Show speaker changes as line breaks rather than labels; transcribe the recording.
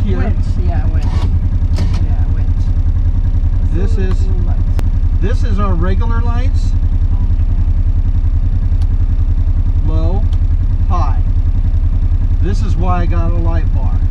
here.
Winch, yeah, winch. Yeah, winch.
This is our regular lights. Low, high. This is why I got a light bar.